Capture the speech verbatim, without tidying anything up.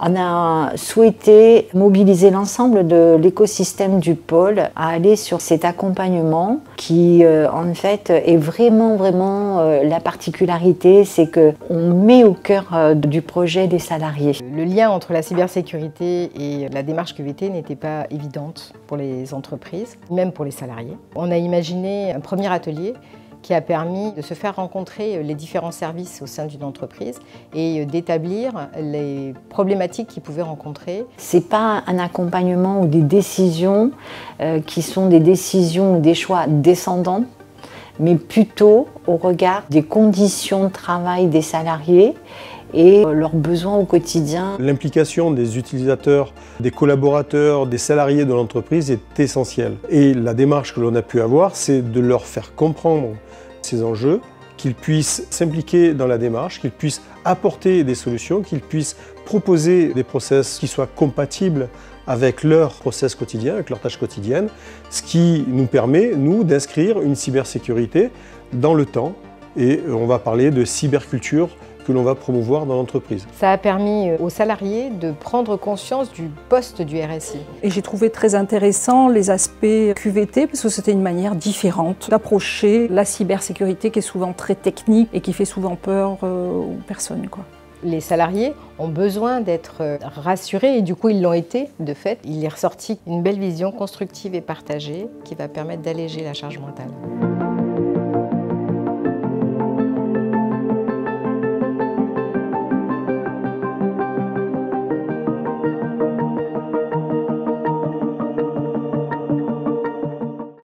On a souhaité mobiliser l'ensemble de l'écosystème du pôle à aller sur cet accompagnement qui, euh, en fait, est vraiment, vraiment euh, la particularité, c'est qu'on met au cœur euh, du projet les salariés. Le lien entre la cybersécurité et la démarche Q V T n'était pas évidente pour les entreprises, même pour les salariés. On a imaginé un premier atelier qui a permis de se faire rencontrer les différents services au sein d'une entreprise et d'établir les problématiques qu'ils pouvaient rencontrer. Ce n'est pas un accompagnement ou des décisions euh, qui sont des décisions ou des choix descendants, mais plutôt au regard des conditions de travail des salariés et leurs besoins au quotidien. L'implication des utilisateurs, des collaborateurs, des salariés de l'entreprise est essentielle. Et la démarche que l'on a pu avoir, c'est de leur faire comprendre ces enjeux, qu'ils puissent s'impliquer dans la démarche, qu'ils puissent apporter des solutions, qu'ils puissent proposer des process qui soient compatibles avec leur process quotidien, avec leurs tâches quotidiennes, ce qui nous permet, nous, d'inscrire une cybersécurité dans le temps. Et on va parler de cyberculture que l'on va promouvoir dans l'entreprise. Ça a permis aux salariés de prendre conscience du poste du R S I. Et j'ai trouvé très intéressant les aspects Q V T parce que c'était une manière différente d'approcher la cybersécurité qui est souvent très technique et qui fait souvent peur aux personnes, quoi. Les salariés ont besoin d'être rassurés et du coup ils l'ont été de fait. Il est ressorti une belle vision constructive et partagée qui va permettre d'alléger la charge mentale.